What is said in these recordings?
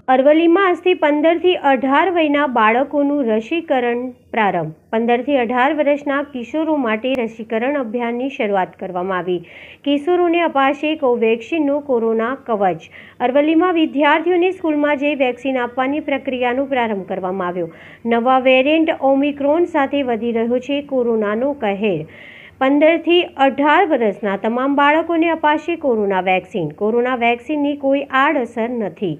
અરવલ્લીમાં આજથી 15 થી 18 વયના બાળકોનું રસીકરણ પ્રારંભ। 15 થી 18 વર્ષના કિશોરો માટે રસીકરણ અભિયાનની શરૂઆત કરવામાં આવી। કિશોરોને અપાશે કોવેક્સિનનો કોરોના કવચ। અરવલ્લીમાં વિદ્યાર્થીઓને સ્કૂલમાં જઈ વેક્સિન આપવાની પ્રક્રિયાનો પ્રારંભ કરવામાં આવ્યો। નવા વેરિયન્ટ ઓમિક્રોન સાથે વધી રહ્યો છે કોરોનાનો કહેર। 15 થી 18 વર્ષના તમામ બાળકોને અપાશે કોરોના વેક્સિન। કોરોના વેક્સિનની કોઈ આડઅસર નથી।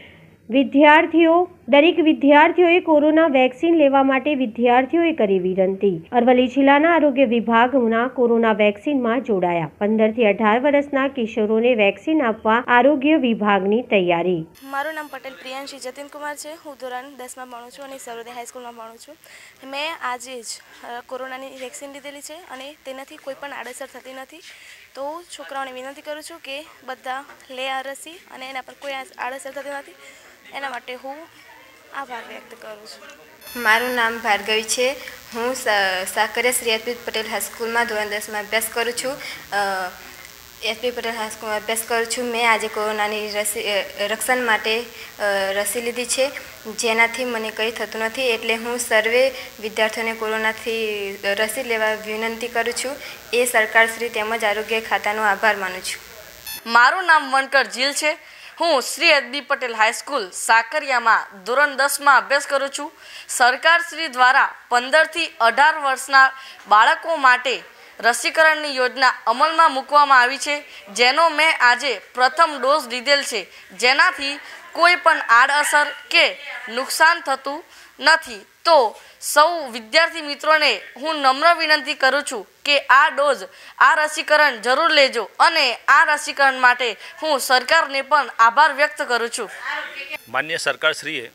દરેક વિદ્યાર્થીઓએ કોરોના વેક્સિન લેવા માટે વિદ્યાર્થીઓએ કરી વિનંતી। અરવલ્લી જિલ્લાના આરોગ્ય વિભાગના કોરોના વેક્સિનમાં જોડાયા। 15 થી 18 વર્ષના કિશોરોને વેક્સિન આપવા આરોગ્ય વિભાગની તૈયારી। મારું નામ પટેલ પ્રિયાંશી જતીન કુમાર છે। હું ધોરણ 10માં ભણું છું અને સર્વોદય હાઈસ્કૂલમાં ભણું છું। મેં આજે જ કોરોનાની વેક્સિન લીધેલી છે અને તેનાથી કોઈ પણ આડઅસર થતી નથી। તો છોકરાઓને વિનંતી કરું છું કે બધા લે આ રસી અને એના પર કોઈ આડઅસર થતી નથી। એના માટે હું આભાર વ્યક્ત કરું છું। મારું નામ ભાર્ગવી છે। હું સાકરિયા શ્રી એચ.પી. પટેલ હાઈસ્કૂલમાં ધોરણ 10માં અભ્યાસ કરું છું। એચ.પી. પટેલ હાઈસ્કૂલમાં અભ્યાસ કરું છું। મેં આજે કોરોનાની રક્ષણ માટે રસી લીધી છે, જેનાથી મને કંઈ થતું નથી। એટલે હું સર્વે વિદ્યાર્થીઓને કોરોનાથી રસી લેવા વિનંતી કરું છું। એ સરકારશ્રી તેમજ આરોગ્ય ખાતાનો આભાર માનું છું। મારું નામ વણકર જીલ છે। હું શ્રી એચ.બી. પટેલ હાઈસ્કૂલ સાકરિયામાં ધોરણ 10માં અભ્યાસ કરું છું। સરકારશ્રી દ્વારા 15 થી 18 વર્ષના બાળકો માટે રસીકરણની યોજના અમલમાં મૂકવામાં આવી છે, જેનો મેં આજે પ્રથમ ડોઝ લીધેલ છે, જેનાથી કોઈ પણ આડઅસર કે નુકસાન થતું નથી। તો સૌ વિદ્યાર્થી મિત્રોને હું નમ્ર વિનંતી કરું છું કે આ ડોઝ, આ રસીકરણ જરૂર લેજો અને આ રસીકરણ માટે હું સરકારને પણ આભાર વ્યક્ત કરું છું। માન્ય સરકારશ્રીએ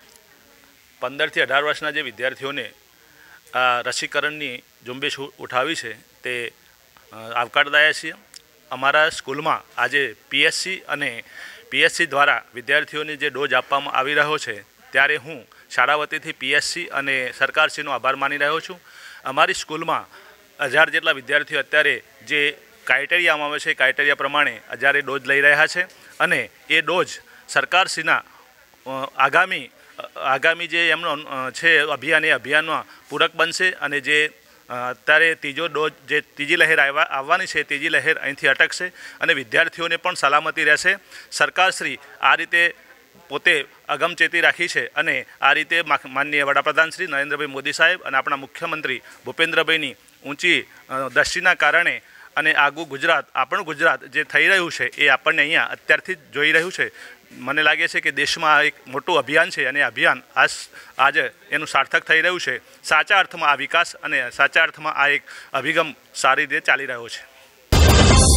15 થી 18 વર્ષના જે વિદ્યાર્થીઓને આ રસીકરણની ઝુંબેશ ઉઠાવી છે તે આવકારદાયક છે। અમારા સ્કૂલમાં આજે પીએસસી દ્વારા વિદ્યાર્થીઓને જે ડોઝ આપવામાં આવી રહ્યો છે, ત્યારે હું શાળા વતીથી પીએસસી અને સરકારશ્રીનો આભાર માની રહ્યો છું। અમારી સ્કૂલમાં 1000 જેટલા વિદ્યાર્થીઓ અત્યારે જે ક્રાઇટેરિયામાં આવે છે એ ક્રાઇટેરિયા પ્રમાણે 1000 ડોઝ લઈ રહ્યા છે અને એ ડોઝ સરકારશ્રીના આગામી જે એમનો છે અભિયાન, એ અભિયાનમાં પૂરક બનશે અને જે અત્યારે ત્રીજો ડોઝ, જે ત્રીજી લહેર આવવાની છે, ત્રીજી લહેર અહીંથી અટકશે અને વિદ્યાર્થીઓને પણ સલામતી રહેશે। સરકારશ્રી આ રીતે પોતે અગમચેતી રાખી છે અને આ રીતે માનનીય વડાપ્રધાન શ્રી નરેન્દ્રભાઈ મોદી સાહેબ અને આપણા મુખ્યમંત્રી ભૂપેન્દ્રભાઈની ઊંચી દ્રષ્ટિના કારણે અને આગું ગુજરાત, આપણું ગુજરાત જે થઈ રહ્યું છે એ આપણને અહીંયા અત્યારથી જ જોઈ રહ્યું છે। મને લાગે છે કે દેશમાં એક મોટું અભિયાન છે અને અભિયાન આજે એનું સાર્થક થઈ રહ્યું છે। સાચા અર્થમાં આ વિકાસ અને સાચા અર્થમાં આ એક અભિગમ સારી રીતે ચાલી રહ્યો છે।